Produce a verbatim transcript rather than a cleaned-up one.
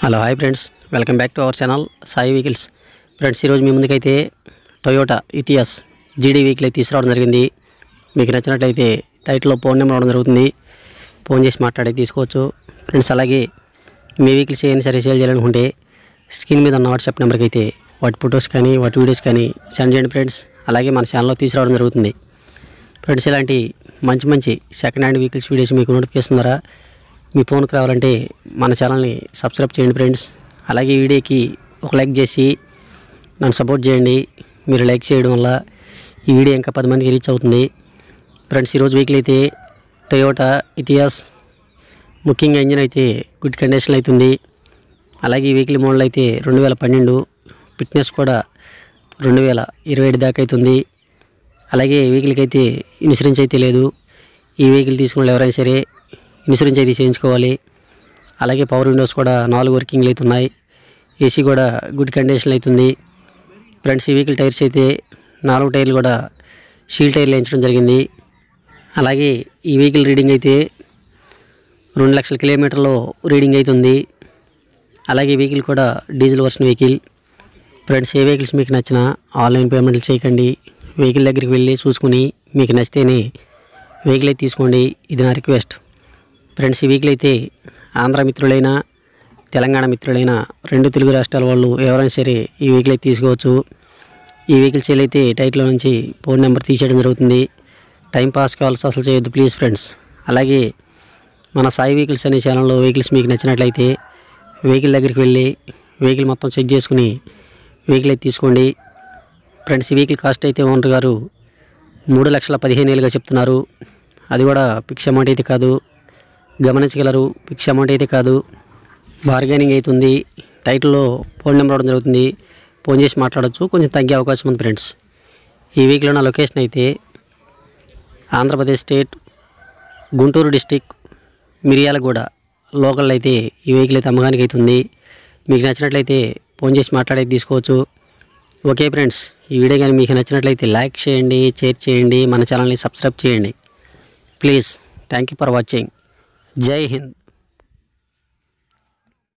Hello hi friends, welcome back to our channel Sai vehicles. Friends, ఈరోజు మీ ముందుకైతే Toyota Etios జీడీ వెహికల్ అయితే తీసుకురావడం జరిగింది. మీకు నచ్చినట్లయితే టైటిల్లో ఫోన్ నెంబర్ ఇవ్వడం జరుగుతుంది. ఫోన్ చేసి మాట్లాడి తీసుకోవచ్చు ఫ్రెండ్స్. అలాగే మీ వెహికల్స్ ఏమైనా సరే సేల్ చేయాలనుకుంటే స్క్రీన్ మీద ఉన్న వాట్సాప్ నెంబర్కి అయితే వాటి ఫొటోస్ కానీ వాటి వీడియోస్ కానీ సెండ్ చేయండి ఫ్రెండ్స్. అలాగే మన ఛానల్లో తీసుకురావడం జరుగుతుంది ఫ్రెండ్స్. ఇలాంటి మంచి మంచి సెకండ్ హ్యాండ్ వెహికల్స్ వీడియోస్ మీకు నోటిఫికేషన్ ద్వారా మీ ఫోన్కి రావాలంటే మన ఛానల్ని సబ్స్క్రైబ్ చేయండి ఫ్రెండ్స్. అలాగే ఈ వీడియోకి ఒక లైక్ చేసి నన్ను సపోర్ట్ చేయండి. మీరు లైక్ చేయడం వల్ల ఈ వీడియో ఇంకా పది మందికి రీచ్ అవుతుంది ఫ్రెండ్స్. ఈరోజు వెహికల్ అయితే టొయోటా ఇథియాస్, ముఖ్యంగా ఇంజిన్ అయితే గుడ్ కండిషన్ అవుతుంది. అలాగే ఈ వెహికల్ మోడల్ అయితే రెండు వేల పన్నెండు, ఫిట్నెస్ కూడా రెండు వేల ఇరవై ఏడు దాకా అవుతుంది. అలాగే ఈ వెహికల్కి అయితే ఇన్సూరెన్స్ అయితే లేదు. ఈ వెహికల్ తీసుకున్న ఎవరైనా సరే ఇన్సూరెన్స్ అయితే చేయించుకోవాలి. అలాగే పవర్ విండోస్ కూడా నాలుగు వర్కింగ్లు అయితే ఉన్నాయి. ఏసీ కూడా గుడ్ కండిషన్ అవుతుంది ఫ్రెండ్స్. ఈ వెహికల్ టైర్స్ అయితే నాలుగు టైర్లు కూడా షీల్ టైర్లు వేయించడం జరిగింది. అలాగే ఈ వెహికల్ రీడింగ్ అయితే రెండు లక్షల కిలోమీటర్లో రీడింగ్ అవుతుంది. అలాగే ఈ వెహికల్ కూడా డీజిల్ వర్షన్ వెహికల్ ఫ్రెండ్స్. ఏ వెహికల్స్ మీకు నచ్చిన ఆన్లైన్ పేమెంట్లు చేయకండి. వెహికల్ దగ్గరికి వెళ్ళి చూసుకుని మీకు నచ్చితేనే వెహికల్ అయితే తీసుకోండి. ఇది నా రిక్వెస్ట్ ఫ్రెండ్స్. ఈ వెహికల్ అయితే ఆంధ్ర మిత్రులైనా తెలంగాణ మిత్రులైనా రెండు తెలుగు రాష్ట్రాల వాళ్ళు ఎవరైనా సరే ఈ వెహికల్ అయితే తీసుకోవచ్చు. ఈ వెహికల్ సేల్ అయితే టైటిల్లో నుంచి ఫోన్ నెంబర్ తీసేయడం జరుగుతుంది. టైం పాస్ కావాల్సి అసలు చేయొద్దు ప్లీజ్ ఫ్రెండ్స్. అలాగే మన సాయి వెహికల్స్ అనే ఛానల్లో వెహికల్స్ మీకు నచ్చినట్లయితే వెహికల్ దగ్గరికి వెళ్ళి వెహికల్ మొత్తం చెక్ చేసుకుని వెహికల్ అయితే తీసుకోండి ఫ్రెండ్స్. ఈ వెహికల్ కాస్ట్ అయితే ఓనర్ గారు మూడు లక్షల పదిహేను వేలుగా చెప్తున్నారు. అది కూడా ఫిక్స్ అమౌంట్ అయితే కాదు, గమనించగలరు. ఫిక్స్ అమౌంట్ అయితే కాదు, బార్గెనింగ్ అవుతుంది. టైటిల్లో ఫోన్ నెంబర్ ఇవ్వడం జరుగుతుంది. ఫోన్ చేసి మాట్లాడవచ్చు, కొంచెం తగ్గే అవకాశం ఉంది ఫ్రెండ్స్. ఈ వెహికల్ ఉన్న లొకేషన్ అయితే Andhra Pradesh state Guntur district Miryalaguda local అయితే ఈ వెహికల్ అయితే అమ్మకానికి అవుతుంది. మీకు నచ్చినట్లయితే ఫోన్ చేసి మాట్లాడేది తీసుకోవచ్చు. ఓకే ఫ్రెండ్స్, ఈ వీడియో కానీ మీకు నచ్చినట్లయితే లైక్ చేయండి, షేర్ చేయండి, మన ఛానల్ని సబ్స్క్రైబ్ చేయండి please. Thank you for watching. Jai Hind.